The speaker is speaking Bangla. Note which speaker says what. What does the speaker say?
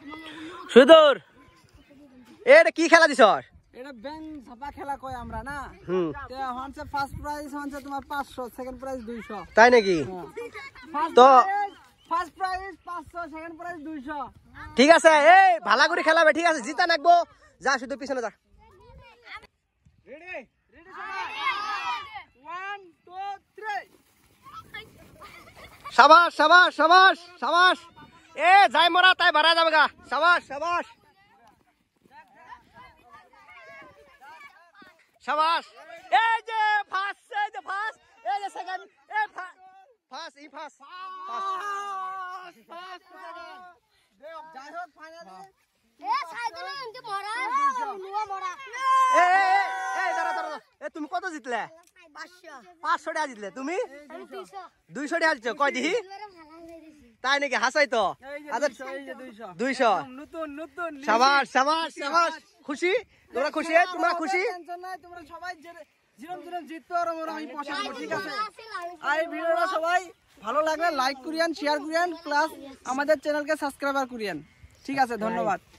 Speaker 1: সুদূর এটা কি খেলা দিছ?
Speaker 2: এটা ব্যাং ছাপা খেলা কয় আমরা না। হচ্ছে ফার্স্ট প্রাইজ হচ্ছে তোমার 500, সেকেন্ড প্রাইজ 200।
Speaker 1: তাই নাকি?
Speaker 2: তো
Speaker 1: তো
Speaker 2: ফার্স্ট প্রাইজ 500, সেকেন্ড প্রাইজ 200।
Speaker 1: ঠিক আছে, এই ভালা করে খেলাবে, ঠিক আছে? জিতা নাকবো, যা শুধু পিছনে যা।
Speaker 2: রেডি রেডি সবাই 1 2 3।
Speaker 1: শাবাশ শাবাশ শাবাশ শাবাশ। এ যাই মরা তাই ভাড়া যাবে গা। শাবাশ শাবাশ শাবাশ। এই যে ফার্স্ট, এই যে ফার্স্ট, এই যে সেকেন্ড, এই ফার্স্ট, এই ফার্স্ট
Speaker 2: যাই হোক ফাইনালি
Speaker 1: তুমি কত জিতলে? 500 টাকা জিতলে। তুমি 200 টাকা জিতছো। কয় দিহি? তাই নাকি? হাসাই তো। আচ্ছা 200।
Speaker 2: নতুন নতুন।
Speaker 1: শাবাশ শাবাশ শাবাশ। খুশি? তোমরা খুশি? তোমরা খুশি?
Speaker 2: টেনশন নাই, তোমরা সবাই জিরম জিরম জিততে পারো, আমি পয়সা দেব, ঠিক আছে? আর এই ভিডিওটা সবাই ভালো লাগলে লাইক করিয়েন, শেয়ার করিয়েন, প্লাস আমাদের চ্যানেলকে সাবস্ক্রাইব করিয়েন, ঠিক আছে? ধন্যবাদ।